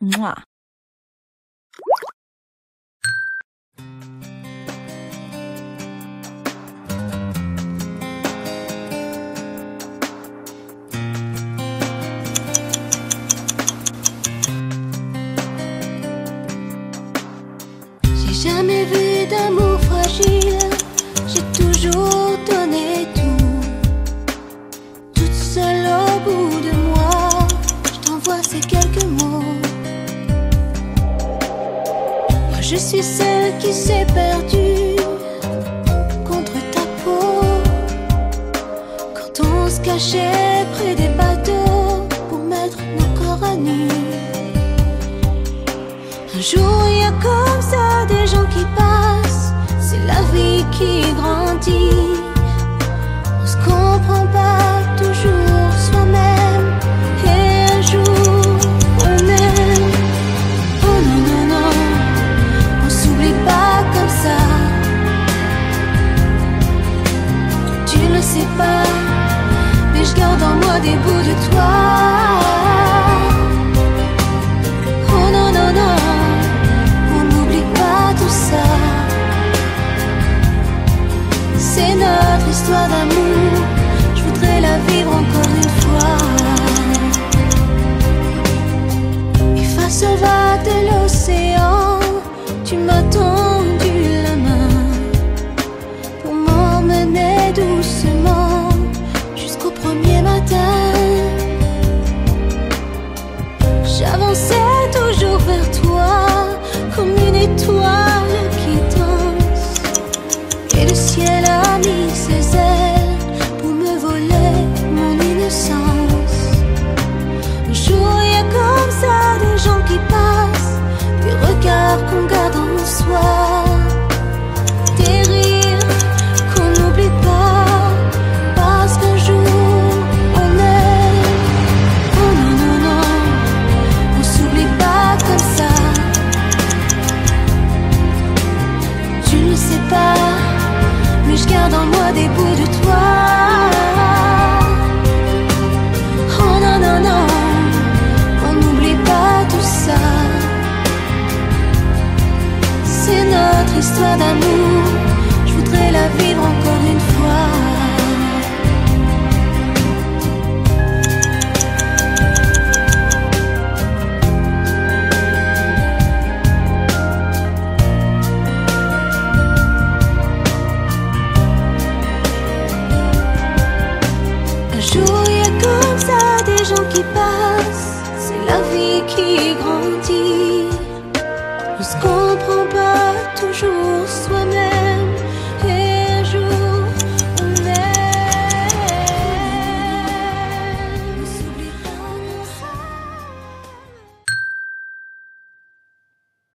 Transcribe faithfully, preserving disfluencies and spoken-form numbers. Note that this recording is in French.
Mouah. J'ai jamais vu d'amour fragile, j'ai toujours donné tout. Toute seule au bout de moi, je t'envoie ces quelques mots. Moi je suis celle qui s'est perdue contre ta peau, quand on se cachait près des bateaux pour mettre nos corps à nu. Un jour il y a comme ça des gens qui passent, c'est la vie qui grandit. On se comprend pas toujours soi-même, et un jour on aime. Oh non non non, on s'oublie pas comme ça. Tu ne le sais pas, mais je garde en moi des bouts de toi. Oh non non non, c'est notre histoire d'amour, je voudrais la vivre encore une fois. Et face aux vagues de l'océan, tu m'as tendu la main pour m'emmener doucement jusqu'au premier matin. J'avançais toujours vers toi comme une étoile qui danse, et le ciel a mis ses ailes pour me voler mon innocence. Un jour il y a comme ça des gens qui passent, des regards qu'on garde en soi, des rires qu'on n'oublie pas, parce qu'un jour on aime. Oh non non non, on s'oublie pas comme ça. Tu ne sais pas, mais je garde en moi des bouts de toi. Oh non non non, on n'oublie pas tout ça. C'est notre histoire d'amour, je voudrais la vivre encore une fois. Un jour il y a comme ça des gens qui passent, c'est la vie qui grandit.